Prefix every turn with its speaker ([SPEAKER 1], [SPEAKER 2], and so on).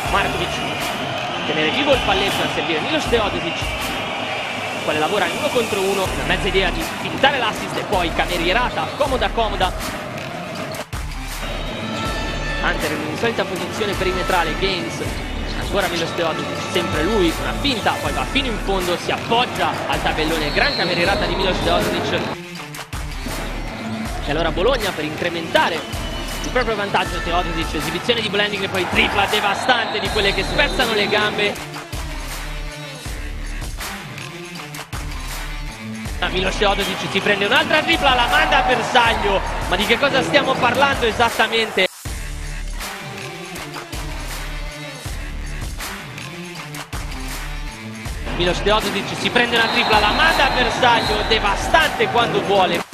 [SPEAKER 1] Markovic, tenere vivo il palleggio, a servire Milos Teodosic, il quale lavora in 1 contro 1, una mezza idea di fintare l'assist e poi camerierata, comoda. Hunter in insolita posizione perimetrale, Gaines, ancora Milos Teodosic, sempre lui, una finta, poi va fino in fondo, si appoggia al tabellone, gran camerierata di Milos Teodosic. E allora Bologna, per incrementare il proprio vantaggio, Teodosic, esibizione di Blending e poi tripla devastante di quelle che spezzano le gambe. Milos Teodosic si prende un'altra tripla, la manda a bersaglio, ma di che cosa stiamo parlando esattamente? Milos Teodosic si prende una tripla, la manda a bersaglio, devastante quando vuole.